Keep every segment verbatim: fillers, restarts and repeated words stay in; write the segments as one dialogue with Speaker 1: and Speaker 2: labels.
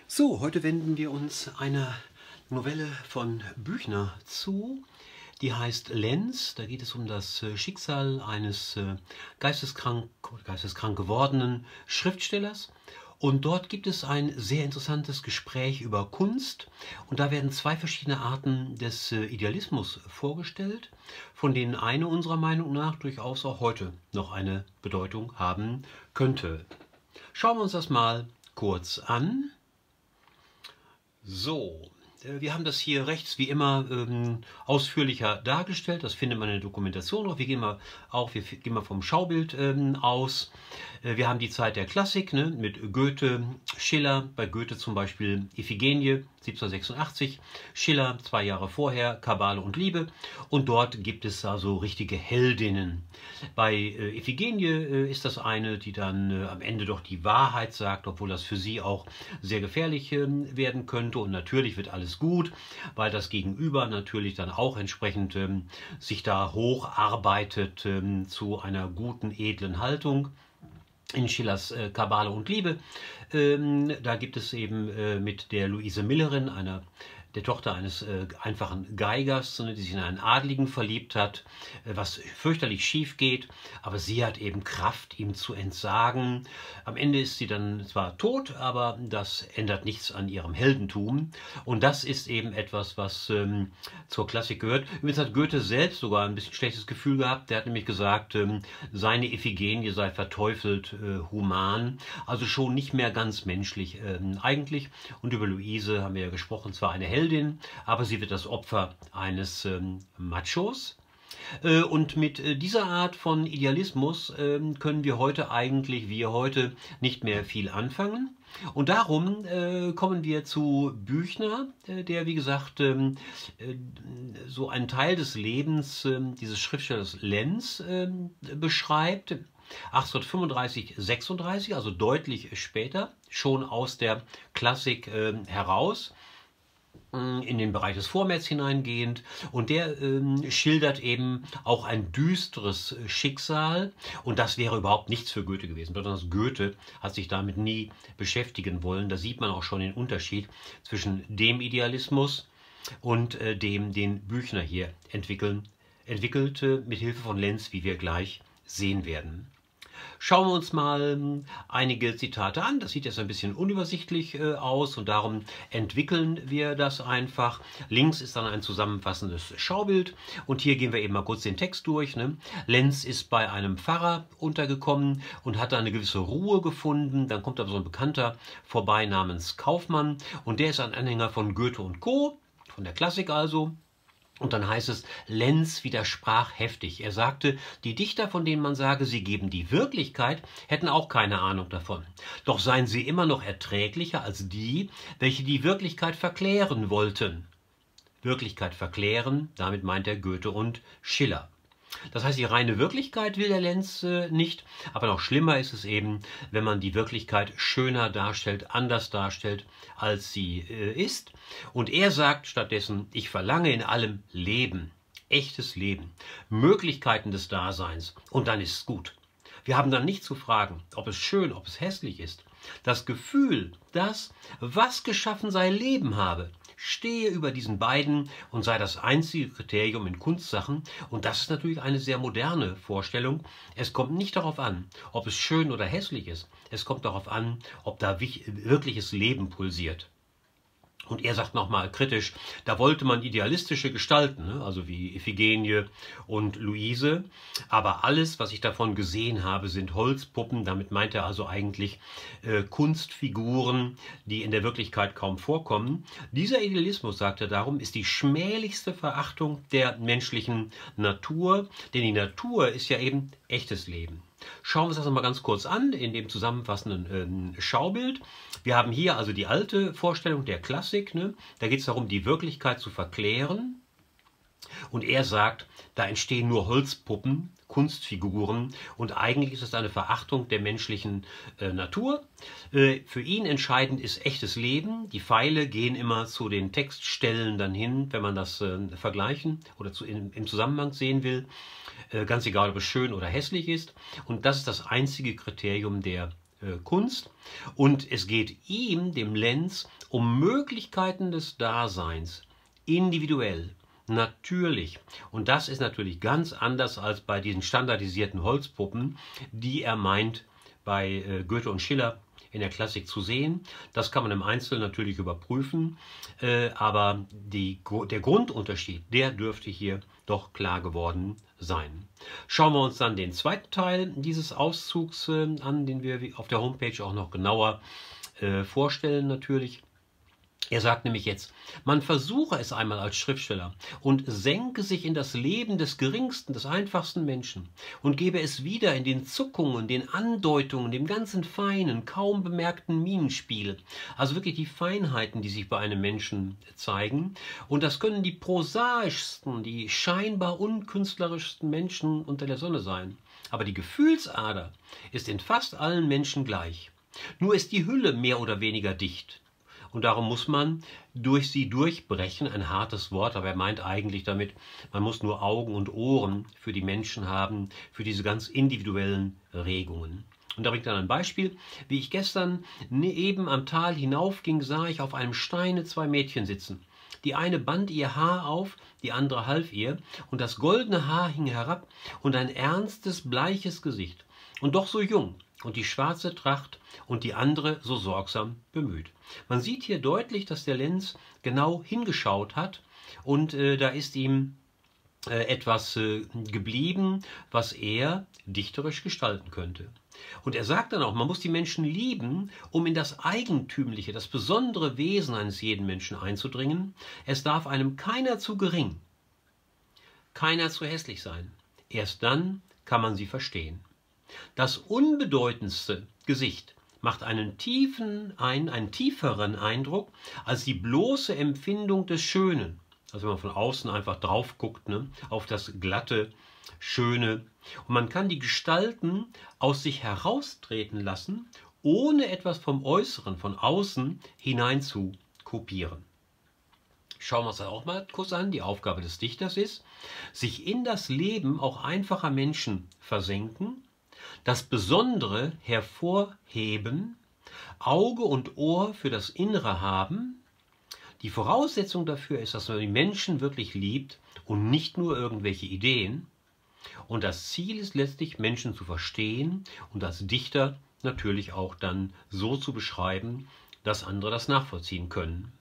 Speaker 1: So, heute wenden wir uns einer Novelle von Büchner zu, die heißt Lenz. Da geht es um das Schicksal eines geisteskrank, geisteskrank gewordenen Schriftstellers. Und dort gibt es ein sehr interessantes Gespräch über Kunst. Und da werden zwei verschiedene Arten des Idealismus vorgestellt, von denen eine unserer Meinung nach durchaus auch heute noch eine Bedeutung haben könnte. Schauen wir uns das mal kurz an. So, wir haben das hier rechts wie immer ähm, ausführlicher dargestellt. Das findet man in der Dokumentation auch. Wir gehen mal, auch, wir gehen mal vom Schaubild ähm, aus. Äh, wir haben die Zeit der Klassik, ne, mit Goethe, Schiller. Bei Goethe zum Beispiel Iphigenie siebzehnhundertsechsundachtzig. Schiller zwei Jahre vorher Kabale und Liebe. Und dort gibt es also richtige Heldinnen. Bei äh, Iphigenie äh, ist das eine, die dann äh, am Ende doch die Wahrheit sagt, obwohl das für sie auch sehr gefährlich äh, werden könnte. Und natürlich wird alles gut, weil das Gegenüber natürlich dann auch entsprechend ähm, sich da hocharbeitet ähm, zu einer guten, edlen Haltung. In Schillers äh, Kabale und Liebe, ähm, da gibt es eben äh, mit der Luise Millerin, einer der Tochter eines äh, einfachen Geigers, ne, die sich in einen Adligen verliebt hat, äh, was fürchterlich schief geht, aber sie hat eben Kraft, ihm zu entsagen. Am Ende ist sie dann zwar tot, aber das ändert nichts an ihrem Heldentum. Und das ist eben etwas, was ähm, zur Klassik gehört. Übrigens hat Goethe selbst sogar ein bisschen schlechtes Gefühl gehabt. Der hat nämlich gesagt, ähm, seine Iphigenie sei verteufelt äh, human, also schon nicht mehr ganz menschlich ähm, eigentlich. Und über Luise haben wir ja gesprochen, zwar eine Heldin, Heldin, aber sie wird das Opfer eines ähm, Machos. Äh, und mit äh, dieser Art von Idealismus äh, können wir heute eigentlich, wir heute, nicht mehr viel anfangen. Und darum äh, kommen wir zu Büchner, äh, der, wie gesagt, ähm, äh, so einen Teil des Lebens äh, dieses Schriftstellers Lenz äh, beschreibt. achtzehnhundertfünfunddreißig, sechsunddreißig, also deutlich später, schon aus der Klassik äh, heraus, in den Bereich des Vormärz hineingehend, und der ähm, schildert eben auch ein düsteres Schicksal, und das wäre überhaupt nichts für Goethe gewesen. Besonders Goethe hat sich damit nie beschäftigen wollen. Da sieht man auch schon den Unterschied zwischen dem Idealismus und äh, dem, den Büchner hier entwickeln, entwickelte, mit Hilfe von Lenz, wie wir gleich sehen werden. Schauen wir uns mal einige Zitate an. Das sieht jetzt ein bisschen unübersichtlich äh, aus, und darum entwickeln wir das einfach. Links ist dann ein zusammenfassendes Schaubild, und hier gehen wir eben mal kurz den Text durch. Ne? Lenz ist bei einem Pfarrer untergekommen und hat da eine gewisse Ruhe gefunden. Dann kommt aber so ein Bekannter vorbei namens Kaufmann, und der ist ein Anhänger von Goethe und Co., von der Klassik also. Und dann heißt es, Lenz widersprach heftig. Er sagte, die Dichter, von denen man sage, sie geben die Wirklichkeit, hätten auch keine Ahnung davon. Doch seien sie immer noch erträglicher als die, welche die Wirklichkeit verklären wollten. Wirklichkeit verklären, damit meint er Goethe und Schiller. Das heißt, die reine Wirklichkeit will der Lenz äh, nicht, aber noch schlimmer ist es eben, wenn man die Wirklichkeit schöner darstellt, anders darstellt, als sie äh, ist. Und er sagt stattdessen, ich verlange in allem Leben, echtes Leben, Möglichkeiten des Daseins, und dann ist es gut. Wir haben dann nicht zu fragen, ob es schön, ob es hässlich ist. Das Gefühl, dass, was geschaffen sei, Leben habe, stehe über diesen beiden und sei das einzige Kriterium in Kunstsachen. Und das ist natürlich eine sehr moderne Vorstellung. Es kommt nicht darauf an, ob es schön oder hässlich ist. Es kommt darauf an, ob da wirkliches Leben pulsiert. Und er sagt nochmal kritisch, da wollte man idealistische Gestalten, ne? Also wie Iphigenie und Luise. Aber alles, was ich davon gesehen habe, sind Holzpuppen. Damit meint er also eigentlich äh, Kunstfiguren, die in der Wirklichkeit kaum vorkommen. Dieser Idealismus, sagt er darum, ist die schmählichste Verachtung der menschlichen Natur. Denn die Natur ist ja eben echtes Leben. Schauen wir uns das mal ganz kurz an, in dem zusammenfassenden äh, Schaubild. Wir haben hier also die alte Vorstellung der Klassik. Ne? Da geht es darum, die Wirklichkeit zu verklären. Und er sagt, da entstehen nur Holzpuppen, Kunstfiguren, und eigentlich ist es eine Verachtung der menschlichen äh, Natur. Äh, für ihn entscheidend ist echtes Leben. Die Pfeile gehen immer zu den Textstellen dann hin, wenn man das äh, vergleichen oder zu, in, im Zusammenhang sehen will. Äh, ganz egal, ob es schön oder hässlich ist. Und das ist das einzige Kriterium der äh, Kunst. Und es geht ihm, dem Lenz, um Möglichkeiten des Daseins, individuell, natürlich. Und das ist natürlich ganz anders als bei diesen standardisierten Holzpuppen, die er meint, bei äh, Goethe und Schiller in der Klassik zu sehen. Das kann man im Einzelnen natürlich überprüfen, äh, aber die, der Grundunterschied, der dürfte hier doch klar geworden sein. Schauen wir uns dann den zweiten Teil dieses Auszugs äh, an, den wir auf der Homepage auch noch genauer äh, vorstellen natürlich. Er sagt nämlich jetzt, man versuche es einmal als Schriftsteller und senke sich in das Leben des geringsten, des einfachsten Menschen und gebe es wieder in den Zuckungen, den Andeutungen, dem ganzen feinen, kaum bemerkten Mienenspiel. Also wirklich die Feinheiten, die sich bei einem Menschen zeigen. Und das können die prosaischsten, die scheinbar unkünstlerischsten Menschen unter der Sonne sein. Aber die Gefühlsader ist in fast allen Menschen gleich. Nur ist die Hülle mehr oder weniger dicht. Und darum muss man durch sie durchbrechen, ein hartes Wort, aber er meint eigentlich damit, man muss nur Augen und Ohren für die Menschen haben, für diese ganz individuellen Regungen. Und da bringt er ein Beispiel, wie ich gestern eben am Tal hinaufging, sah ich auf einem Steine zwei Mädchen sitzen. Die eine band ihr Haar auf, die andere half ihr, und das goldene Haar hing herab und ein ernstes, bleiches Gesicht. Und doch so jung. Und die schwarze Tracht und die andere so sorgsam bemüht. Man sieht hier deutlich, dass der Lenz genau hingeschaut hat und äh, da ist ihm äh, etwas äh, geblieben, was er dichterisch gestalten könnte. Und er sagt dann auch, man muss die Menschen lieben, um in das Eigentümliche, das besondere Wesen eines jeden Menschen einzudringen. Es darf einem keiner zu gering, keiner zu hässlich sein. Erst dann kann man sie verstehen. Das unbedeutendste Gesicht macht einen tiefen, ein, einen tieferen Eindruck als die bloße Empfindung des Schönen. Also wenn man von außen einfach drauf guckt, ne, auf das glatte, Schöne. Und man kann die Gestalten aus sich heraustreten lassen, ohne etwas vom Äußeren, von außen hinein zu kopieren. Schauen wir uns das auch mal kurz an. Die Aufgabe des Dichters ist, sich in das Leben auch einfacher Menschen versenken, das Besondere hervorheben, Auge und Ohr für das Innere haben. Die Voraussetzung dafür ist, dass man die Menschen wirklich liebt und nicht nur irgendwelche Ideen. Und das Ziel ist letztlich, Menschen zu verstehen und als Dichter natürlich auch dann so zu beschreiben, dass andere das nachvollziehen können.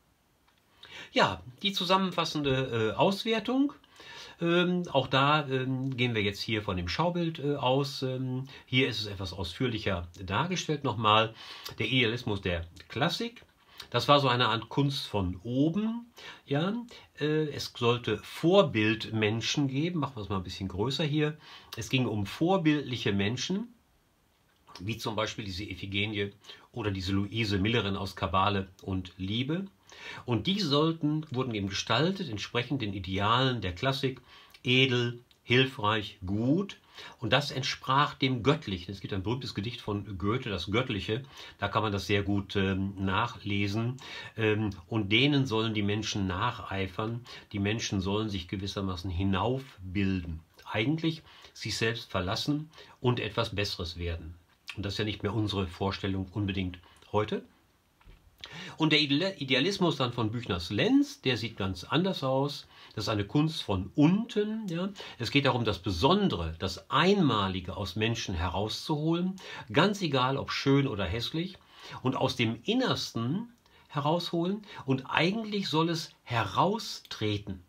Speaker 1: Ja, die zusammenfassende äh, Auswertung. Ähm, auch da ähm, gehen wir jetzt hier von dem Schaubild äh, aus. Ähm, hier ist es etwas ausführlicher dargestellt nochmal. Der Idealismus der Klassik. Das war so eine Art Kunst von oben. Ja, äh, es sollte Vorbildmenschen geben. Machen wir es mal ein bisschen größer hier. Es ging um vorbildliche Menschen, wie zum Beispiel diese Iphigenie oder diese Luise Millerin aus Kabale und Liebe. Und die sollten, wurden eben gestaltet, entsprechend den Idealen der Klassik, edel, hilfreich, gut. Und das entsprach dem Göttlichen. Es gibt ein berühmtes Gedicht von Goethe, das Göttliche. Da kann man das sehr gut ähm, nachlesen. Ähm, und denen sollen die Menschen nacheifern. Die Menschen sollen sich gewissermaßen hinaufbilden. Eigentlich sich selbst verlassen und etwas Besseres werden. Und das ist ja nicht mehr unsere Vorstellung unbedingt heute. Und der Idealismus dann von Büchners Lenz, der sieht ganz anders aus. Das ist eine Kunst von unten. Ja. Es geht darum, das Besondere, das Einmalige aus Menschen herauszuholen, ganz egal, ob schön oder hässlich, und aus dem Innersten herausholen. Und eigentlich soll es heraustreten,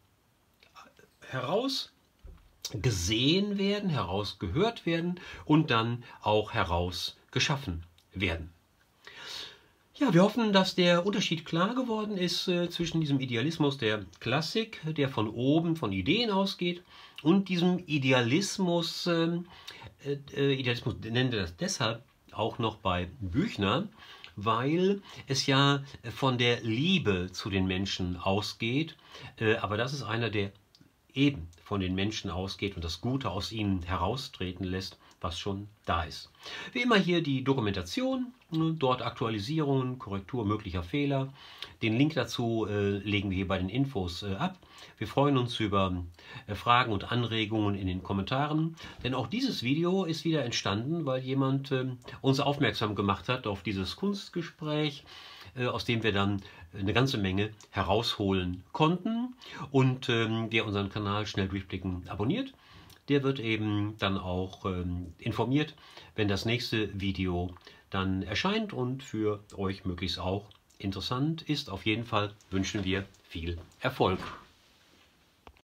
Speaker 1: herausgesehen werden, herausgehört werden und dann auch herausgeschaffen werden. Ja, wir hoffen, dass der Unterschied klar geworden ist äh, zwischen diesem Idealismus der Klassik, der von oben, von Ideen ausgeht, und diesem Idealismus, äh, äh, Idealismus nennen wir das deshalb auch noch bei Büchner, weil es ja von der Liebe zu den Menschen ausgeht, äh, aber das ist einer, der eben von den Menschen ausgeht und das Gute aus ihnen heraustreten lässt, was schon da ist. Wie immer hier die Dokumentation Dort Aktualisierungen, Korrektur möglicher Fehler. Den Link dazu äh, legen wir hier bei den Infos äh, ab. Wir freuen uns über äh, Fragen und Anregungen in den Kommentaren. Denn auch dieses Video ist wieder entstanden, weil jemand äh, uns aufmerksam gemacht hat auf dieses Kunstgespräch, äh, aus dem wir dann eine ganze Menge herausholen konnten. Und ähm, der unseren Kanal Schnell Durchblicken abonniert, der wird eben dann auch ähm, informiert, wenn das nächste Video dann erscheint und für euch möglichst auch interessant ist. Auf jeden Fall wünschen wir viel Erfolg.